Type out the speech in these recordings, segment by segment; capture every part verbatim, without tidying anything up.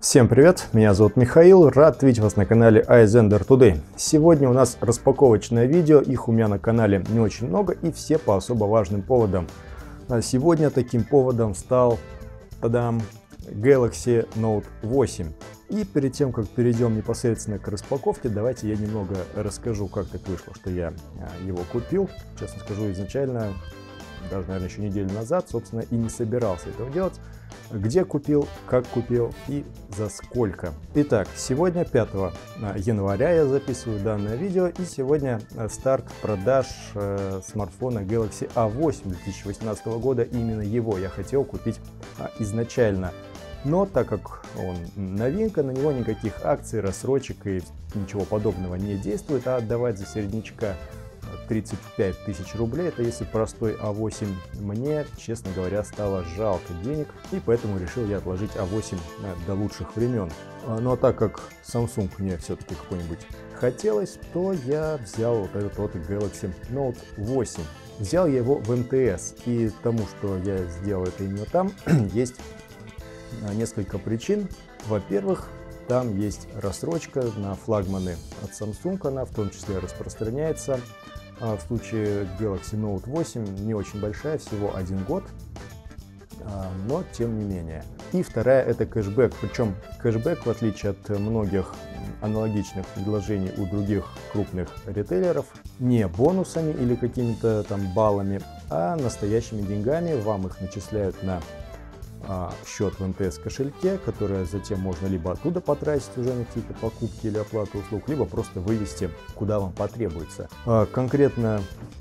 Всем привет, меня зовут Михаил, рад видеть вас на канале iZender Today. Сегодня у нас распаковочное видео, их у меня на канале не очень много и все по особо важным поводам. А сегодня таким поводом стал, тадам, Galaxy Note восемь. И перед тем, как перейдем непосредственно к распаковке, давайте я немного расскажу, как так вышло, что я его купил. Честно скажу, изначально, даже, наверное, еще неделю назад, собственно, и не собирался этого делать. Где купил, как купил и за сколько. Итак, сегодня пятого января я записываю данное видео, и сегодня старт продаж э, смартфона Galaxy а восемь две тысячи восемнадцатого года. Именно его я хотел купить а, изначально. Но так как он новинка, на него никаких акций, рассрочек и ничего подобного не действует, а отдавать за середнячка тридцать пять тысяч рублей, это если простой а восемь, мне, честно говоря, стало жалко денег, и поэтому решил я отложить а восемь до лучших времен. Ну а так как Samsung мне все-таки какой-нибудь хотелось, то я взял вот этот вот Galaxy Note восемь. Взял я его в эм тэ эс, и тому, что я сделал это именно там, есть несколько причин. Во-первых, там есть рассрочка на флагманы от Samsung, она в том числе распространяется. В случае Galaxy Note восемь не очень большая, всего один год, но тем не менее. И вторая — это кэшбэк, причем кэшбэк, в отличие от многих аналогичных предложений у других крупных ритейлеров, не бонусами или какими-то там баллами, а настоящими деньгами. Вам их начисляют на счет в эм тэ эс кошельке, который затем можно либо оттуда потратить уже на какие-то покупки или оплату услуг, либо просто вывести куда вам потребуется. Конкретно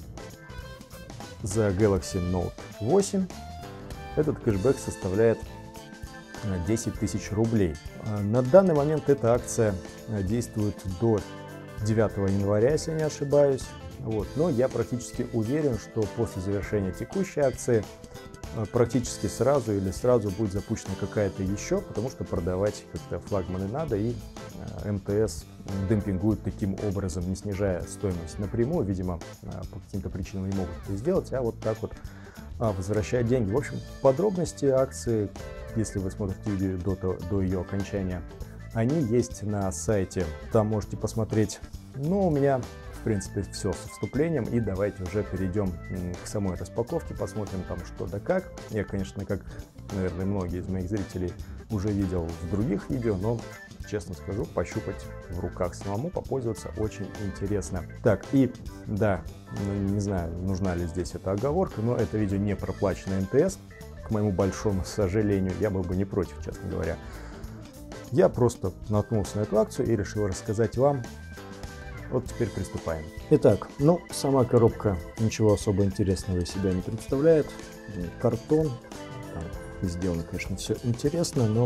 за Galaxy Note восемь этот кэшбэк составляет десять тысяч рублей. На данный момент эта акция действует до девятого января, если не ошибаюсь. Вот. Но я практически уверен, что после завершения текущей акции практически сразу или сразу будет запущена какая-то еще, потому что продавать как-то флагманы надо, и эм тэ эс демпингует таким образом, не снижая стоимость напрямую. Видимо, по каким-то причинам не могут это сделать, а вот так вот возвращать деньги. В общем, подробности акции, если вы смотрите видео до, до ее окончания, они есть на сайте, там можете посмотреть. Но у меня в принципе все со вступлением, и давайте уже перейдем к самой распаковке, посмотрим там что да как. Я, конечно, как, наверное, многие из моих зрителей уже видел в других видео, но, честно скажу, пощупать в руках самому, попользоваться очень интересно. Так, и да, не знаю, нужна ли здесь эта оговорка, но это видео не проплачено эм тэ эс, к моему большому сожалению. Я был бы не против, честно говоря. Я просто наткнулся на эту акцию и решил рассказать вам. Вот теперь приступаем. Итак, ну, сама коробка ничего особо интересного из себя не представляет. Картон. Там сделано, конечно, все интересно, но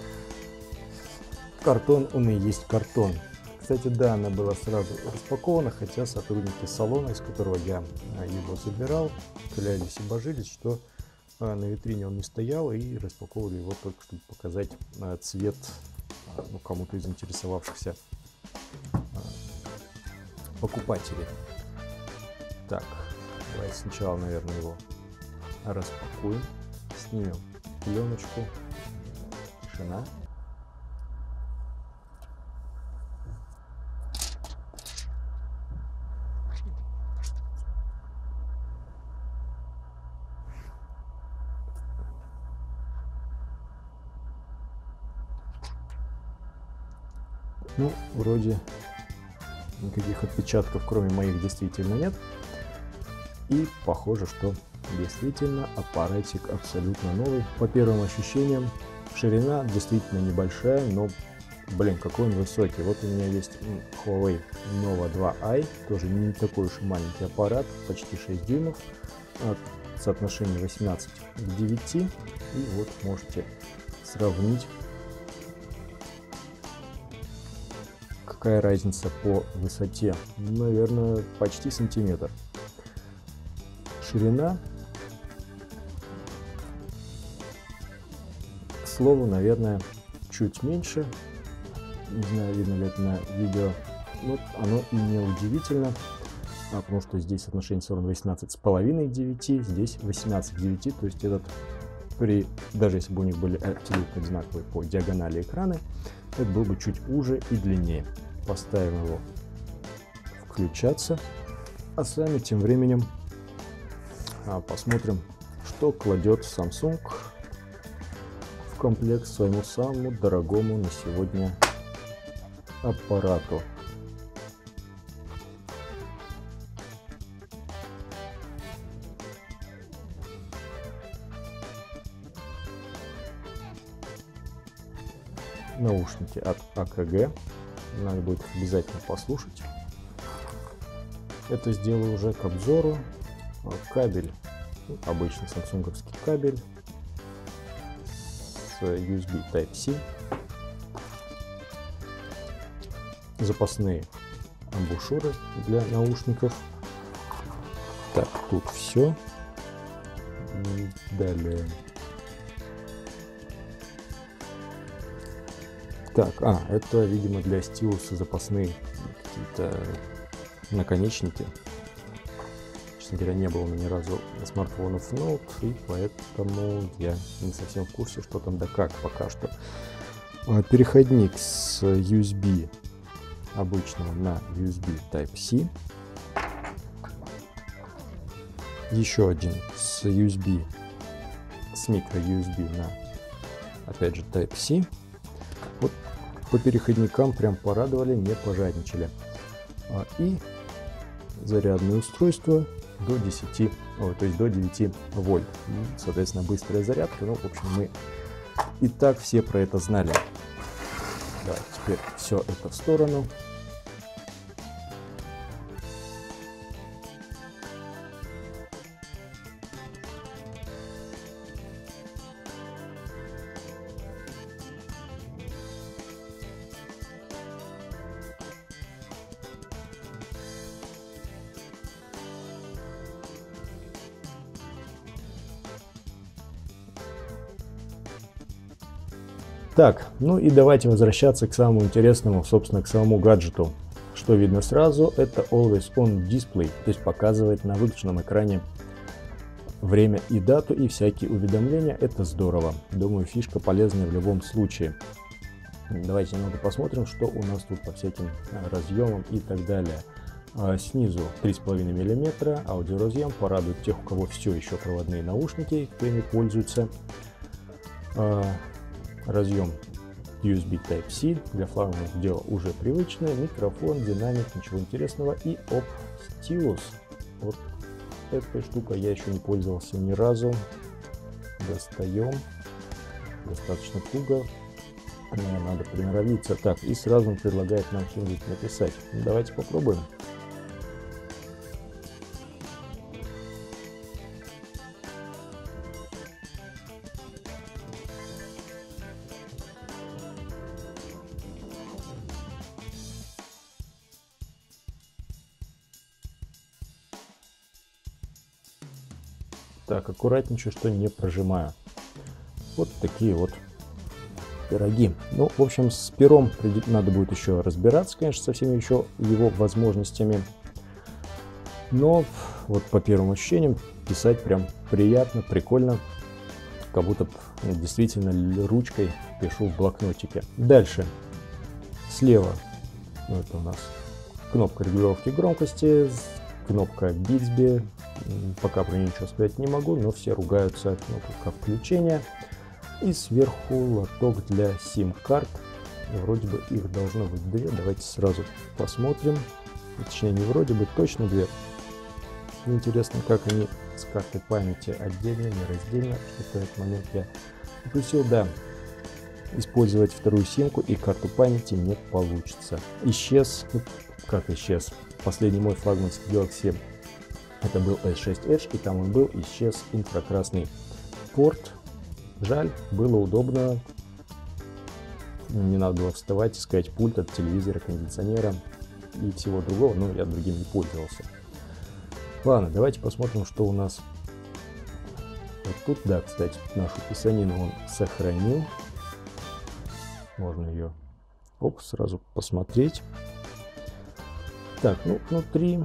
картон, он и есть картон. Кстати, да, она была сразу распакована, хотя сотрудники салона, из которого я его забирал, клялись и божились, что на витрине он не стоял, и распаковывали его только чтобы показать цвет, ну, кому-то из интересовавшихся покупателей. Так, давайте сначала, наверное, его распакуем, снимем пленочку. Тишина. Ну, вроде никаких отпечатков, кроме моих, действительно нет. И похоже, что действительно аппаратик абсолютно новый. По первым ощущениям, ширина действительно небольшая, но, блин, какой он высокий. Вот у меня есть Huawei Nova два ай, тоже не такой уж и маленький аппарат, почти шесть дюймов, соотношение восемнадцать к девяти. И вот можете сравнить, какая разница по высоте. Наверное, почти сантиметр. Ширина, к слову, наверное, чуть меньше. Не знаю, видно ли это на видео. Вот оно и не удивительно, а потому что здесь соотношение все равно восемнадцать с половиной к девяти, здесь восемнадцать к девяти, то есть этот при, даже если бы у них были абсолютно одинаковые по диагонали экраны, это был бы чуть уже и длиннее. Поставим его включаться, а сами тем временем а, посмотрим, что кладет Samsung в комплект своему самому дорогому на сегодня аппарату. Наушники от а ка гэ. Надо будет обязательно послушать. Это сделаю уже к обзору. Кабель, обычный самсунговский кабель с ю эс би Type-C. Запасные амбушюры для наушников. Так, тут все. Далее. Так, а, это, видимо, для стилуса запасные какие-то наконечники. Честно говоря, не было ни разу смартфонов Note, и поэтому я не совсем в курсе, что там да как пока что. Переходник с ю эс би обычного на ю эс би Type-C. Еще один с ю эс би, с микро ю эс би на, опять же, Type-C. Вот по переходникам прям порадовали, не пожадничали. А, и зарядное устройство до десяти, о, то есть до девяти вольт. И, соответственно, быстрая зарядка. Ну, в общем, мы и так все про это знали. Да, теперь все это в сторону. Так, ну и давайте возвращаться к самому интересному, собственно, к самому гаджету. Что видно сразу, это Always On Display, то есть показывает на выключенном экране время и дату и всякие уведомления. Это здорово. Думаю, фишка полезная в любом случае. Давайте немного посмотрим, что у нас тут по всяким разъемам и так далее. Снизу три с половиной миллиметра аудиоразъем, порадует тех, у кого все еще проводные наушники, кто ими пользуется. Разъем ю эс би Type-C, для флагманов дело уже привычное, микрофон, динамик, ничего интересного, и оп, стилус. Вот этой штукой я еще не пользовался ни разу. Достаем, достаточно туго, мне надо приноровиться. Так, и сразу он предлагает нам что-нибудь написать. Ну, давайте попробуем. Так, аккуратненько, что не прожимаю. Вот такие вот пироги. Ну, в общем, с пером надо будет еще разбираться, конечно, со всеми еще его возможностями. Но вот по первым ощущениям писать прям приятно, прикольно. Как будто действительно ручкой пишу в блокнотике. Дальше. Слева, ну, это у нас кнопка регулировки громкости, кнопка Bixby. Пока про нее ничего сказать не могу, но все ругаются. Кнопка включения. И сверху лоток для сим-карт. Вроде бы их должно быть две. Давайте сразу посмотрим. Точнее, не вроде бы, точно две. Интересно, как они с картой памяти отдельно, не раздельно. Что-то в этот момент я упустил. Да, использовать вторую симку и карту памяти не получится. Исчез. Ну, как исчез? Последний мой флагманский Galaxy, это был эс шесть Edge, и там он был, исчез инфракрасный порт. Жаль, было удобно. Не надо было вставать, искать пульт от телевизора, кондиционера и всего другого, но я другим не пользовался. Ладно, давайте посмотрим, что у нас вот тут. Да, кстати, нашу писанину он сохранил. Можно ее оп, сразу посмотреть. Так, ну, внутри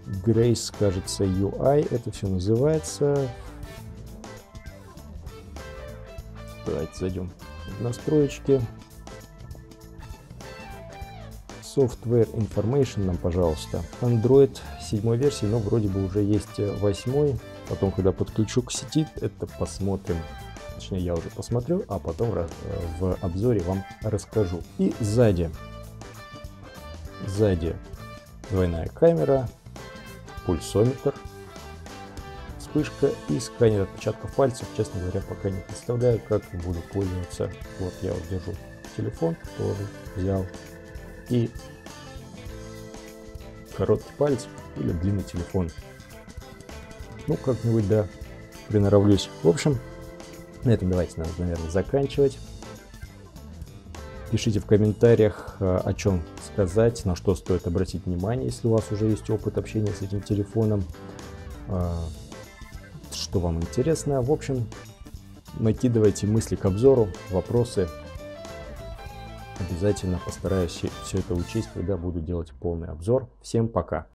Grace, кажется, ю ай, это все называется. Давайте зайдем в настройки. Software Information нам, пожалуйста. Android седьмой версии, но вроде бы уже есть восьмой. Потом, когда подключу к сети, это посмотрим. Точнее, я уже посмотрю, а потом в обзоре вам расскажу. И сзади. Сзади двойная камера, пульсометр, вспышка и сканер отпечатков пальцев. Честно говоря, пока не представляю, как буду пользоваться. Вот я вот держу телефон, тоже взял. И короткий палец или длинный телефон. Ну, как-нибудь, да, приноровлюсь. В общем, на этом давайте, надо, наверное, заканчивать. Пишите в комментариях, о чем сказать, на что стоит обратить внимание, если у вас уже есть опыт общения с этим телефоном, что вам интересно. В общем, накидывайте мысли к обзору, вопросы. Обязательно постараюсь все это учесть, когда буду делать полный обзор. Всем пока!